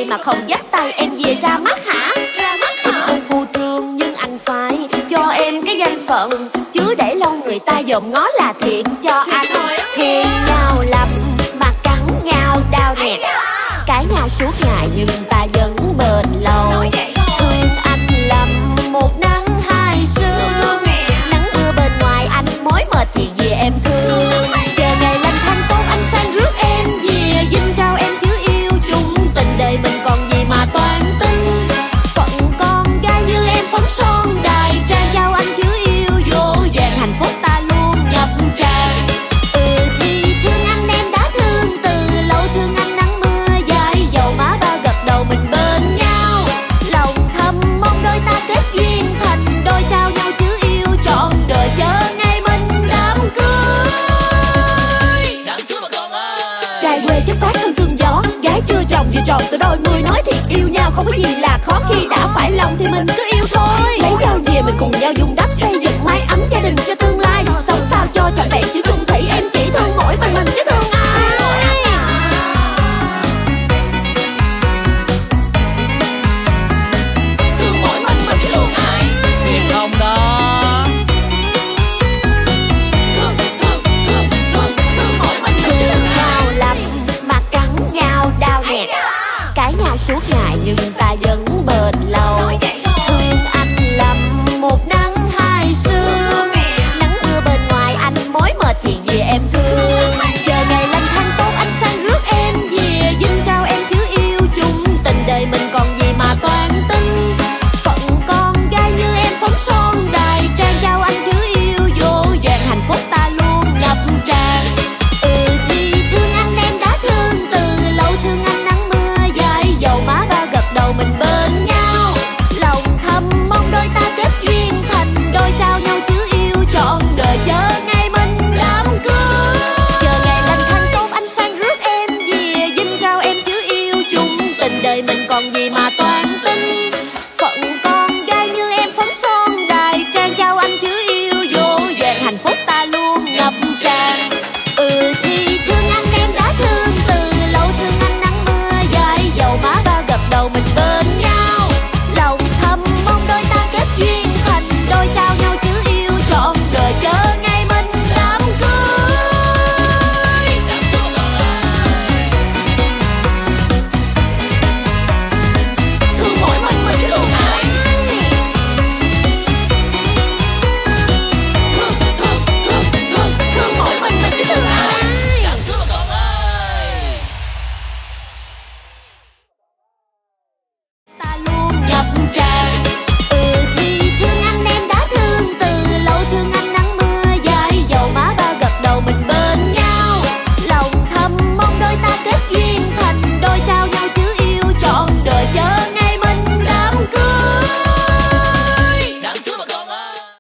vậy mà không dắt tay em về ra mắt hả? Em không phô trương nhưng anh phải cho em cái danh phận, chứ để lâu người ta dòm ngó là thiệt cho anh. Thì nhau lắm mà cắn nhau đau nè, cãi nhau suốt ngày nhưng ta vẫn bền lâu. Thương anh lắm một nắng hai sương, nắng mưa bên ngoài anh mỏi mệt thì về em thương. Chờ ngày lành thanh tốt anh sang rước em về, dinh trao em chữ yêu chung tình, đời mình còn gì mà toan tính. Phận con gái như em phấn son đài trang, trao anh chữ yêu vô vàng, hạnh phúc ta luôn ngập tràn. Thì thương anh em đã thương từ lâu, thương anh nắng mưa dài dầu má ba gật đầu mình bên nhau. Lòng thầm mong đôi ta kết duyên thành đôi, trao nhau chữ yêu trọn đời, chờ ngày mình đám cưới. Đám cưới mà con ơi. Trai quê chất phát theo sương gió, gái chưa chồng vừa tròn từ đôi mươi, nói thiệt yêu nhau không có gì là khó, khi đã phải lòng thì mình cứ yêu thôi. Lấy nhau về mình cùng nhau dung đắp xây dựng mái ấm gia đình cho tương lai, sống sao cho trọn vẹn chữ chung thủy, em chỉ thương mỗi mình chứ thương ai. Thương mỗi mình chứ thương ai. Thiệt không đó. Thương nhau lắm mà cắn nhau đau nè, cãi nhau suốt ngày nhưng ta vẫn bền lâu. Thương anh lắm một nắng hai sương, nắng mưa bên ngoài anh mỏi mệt thì về em thương. Chờ ngày lành thanh tốt anh sang rước em về, dinh trao em chữ yêu chung tình, đời mình còn gì mà toan tính. Phận con gái như em phấn son đài trang, trao anh chữ yêu vô vàng, hạnh phúc ta luôn ngập tràn. Thì thương anh em đã thương từ lâu, thương anh nắng mưa dài dầu má ba gật đầu mình bên nhau. Lòng thầm mong đôi ta kết duyên thành đôi, trao nhau chữ yêu trọn đời, chờ ngày mình đám cưới. Chờ ngày lành thanh tốt anh sang rước em về, dinh trao em chữ yêu chung tình, đời mình còn gì mà toan